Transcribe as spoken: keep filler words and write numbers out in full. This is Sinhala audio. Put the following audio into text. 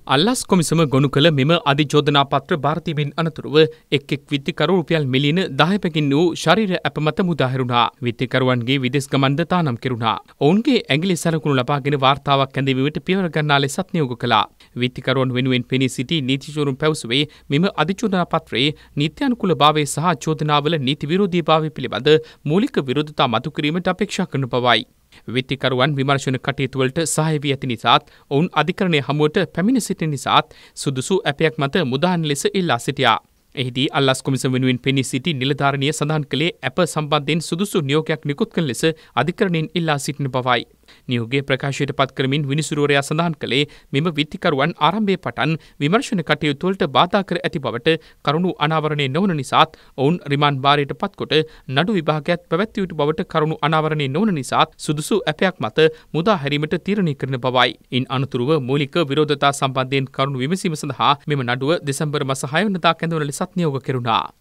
අල්ලස් කොමිසම ගොනු කළ මෙම අධිචෝදනා පත්‍ර භාරතීමෙන් අනතුරුව එක් එක් විත්තිකරු රුපියල් මිලියන දහයකින් වූ ශරීර ඇප මත මුදා හැරුණා. විත්තිකරුවන්ගේ විදෙස් ගමන්ද තානම් කෙරුණා. ඔවුන්ගේ ඇඟිලි සලකුණු ලබාගෙන වාර්තාවක් ඇඳවීමට පියවර ගන්නා ලෙසත් නියෝග කළා. විත්තිකරුවන් වෙනුවෙන් පෙනී සිටි නීතිචෝරුන් පැවසුවේ මෙම අධිචෝදනා පත්‍රයේ නීත්‍යානුකූලභාවය සහ චෝදනාවල නීති විරෝධීභාවය පිළිබඳ මූලික විරෝධතා මතු කිරීමට අපේක්ෂා කරන බවයි. විත්තිකරුවන් විමර්ශන කටයුතුවලට සහාය වී ඇති නිසාත් ඔවුන් අධිකරණය හමුවට පැමිණ සිටින නිසාත් සුදුසු ඇපයක් මත මුදාහන් ලෙස ඉල්ලා සිටියා. එහිදී අල්ලස් කොමිසම වෙනුවෙන් පෙනී සිටි නිලධාරණිය සඳහන් කළේ ඇප සම්බන්ධයෙන් සුදුසු නියෝගයක් නිකුත් කළ ලෙස අධිකරණයෙන් ඉල්ලා සිටින බවයි. නියෝගයේ ප්‍රකාශයට පත් කරමින් විනිසුරුවරයා සඳහන් කළේ මෙම විත්තිකරුවන් ආරම්භයේ පටන් විමර්ශන කටයුතුවලට බාධා කර ඇති බවට කරුණු අනාවරණය නොවන නිසාත් ඔවුන් රිමාන්ඩ් භාරයට පත්කොට නඩු විභාගයක් පැවැත්විය යුතු බවට කරුණු අනාවරණය නොවන නිසාත් සුදුසු ඇපයක් මත මුදා හැරීමට තීරණය කරන බවයි. ඉන් අනතුරුව මූලික විරෝධතා සම්බන්ධයෙන් කරුණු විමසීම සඳහා මෙම නඩුව දෙසැම්බර් මාස හය වෙනිදා කැඳවන ලෙසත් නියෝග කෙරුණා.